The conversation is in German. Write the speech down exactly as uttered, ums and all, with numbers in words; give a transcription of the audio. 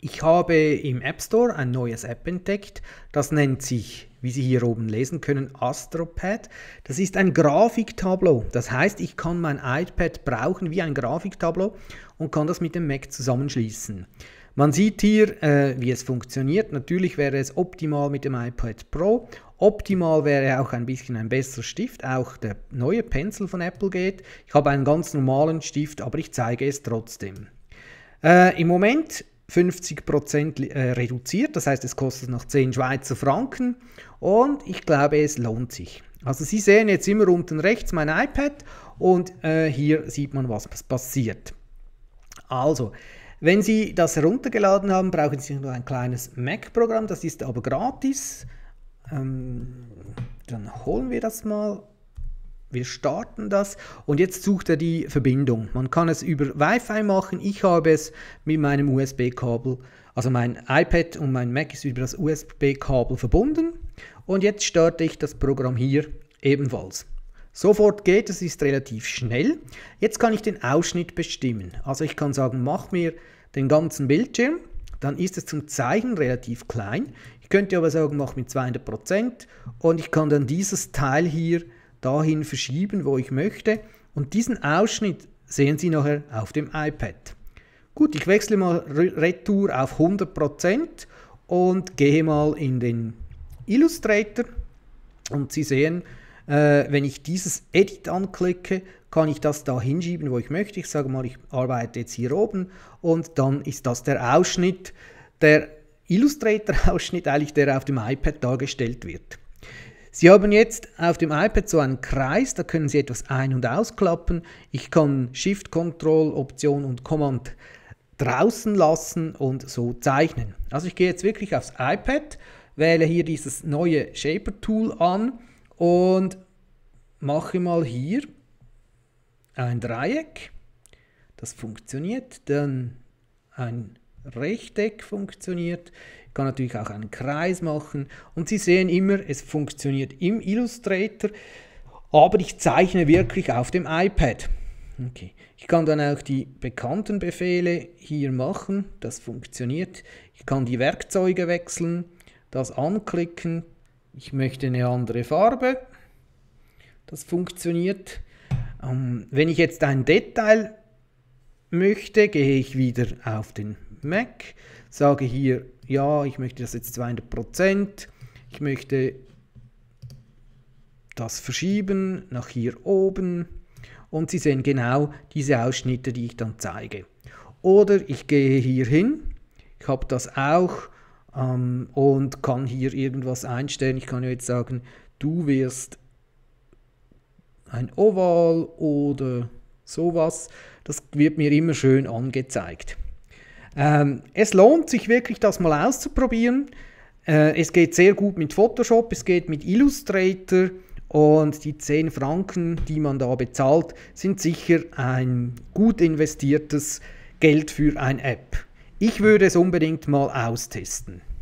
Ich habe im App Store ein neues App entdeckt, das nennt sich, wie Sie hier oben lesen können, AstroPad. Das ist ein Grafiktableau. Das heißt, ich kann mein iPad brauchen wie ein Grafiktableau und kann das mit dem Mac zusammenschließen. Man sieht hier, äh, wie es funktioniert. Natürlich wäre es optimal mit dem iPad Pro. Optimal wäre auch ein bisschen ein besserer Stift. Auch der neue Pencil von Apple geht. Ich habe einen ganz normalen Stift, aber ich zeige es trotzdem. Äh, im Moment fünfzig Prozent äh, reduziert, das heißt, es kostet noch zehn Schweizer Franken und ich glaube, es lohnt sich. Also Sie sehen jetzt immer unten rechts mein iPad und äh, hier sieht man, was passiert. Also, wenn Sie das heruntergeladen haben, brauchen Sie nur ein kleines Mac-Programm, das ist aber gratis. Ähm, dann holen wir das mal. Wir starten das und jetzt sucht er die Verbindung. Man kann es über Wi-Fi machen. Ich habe es mit meinem U S B-Kabel, also mein iPad und mein Mac ist über das U S B-Kabel verbunden. Und jetzt starte ich das Programm hier ebenfalls. Sofort geht es, ist relativ schnell. Jetzt kann ich den Ausschnitt bestimmen. Also ich kann sagen, mach mir den ganzen Bildschirm. Dann ist es zum Zeichnen relativ klein. Ich könnte aber sagen, mach mit zweihundert Prozent und ich kann dann dieses Teil hier dahin verschieben, wo ich möchte. Und diesen Ausschnitt sehen Sie nachher auf dem iPad. Gut, ich wechsle mal Retour auf hundert Prozent und gehe mal in den Illustrator. Und Sie sehen, äh, wenn ich dieses Edit anklicke, kann ich das da hinschieben, wo ich möchte. Ich sage mal, ich arbeite jetzt hier oben und dann ist das der Ausschnitt, der Illustrator-Ausschnitt eigentlich, der auf dem iPad dargestellt wird. Sie haben jetzt auf dem iPad so einen Kreis, da können Sie etwas ein- und ausklappen. Ich kann Shift, Control, Option und Command draußen lassen und so zeichnen. Also ich gehe jetzt wirklich aufs iPad, wähle hier dieses neue Shaper Tool an und mache mal hier ein Dreieck. Das funktioniert, dann ein Rechteck funktioniert. Ich kann natürlich auch einen Kreis machen und Sie sehen immer, es funktioniert im Illustrator, aber ich zeichne wirklich auf dem iPad. Okay. Ich kann dann auch die bekannten Befehle hier machen, das funktioniert. Ich kann die Werkzeuge wechseln, das anklicken. Ich möchte eine andere Farbe, das funktioniert. Ähm, wenn ich jetzt ein Detail möchte, gehe ich wieder auf den Mac, sage hier, ja, ich möchte das jetzt zweihundert Prozent, ich möchte das verschieben nach hier oben und Sie sehen genau diese Ausschnitte, die ich dann zeige. Oder ich gehe hier hin, ich habe das auch ähm, und kann hier irgendwas einstellen. Ich kann jetzt sagen, du wirst ein Oval oder sowas. Das wird mir immer schön angezeigt. Ähm, es lohnt sich wirklich, das mal auszuprobieren. Äh, es geht sehr gut mit Photoshop, es geht mit Illustrator und die zehn Franken, die man da bezahlt, sind sicher ein gut investiertes Geld für eine App. Ich würde es unbedingt mal austesten.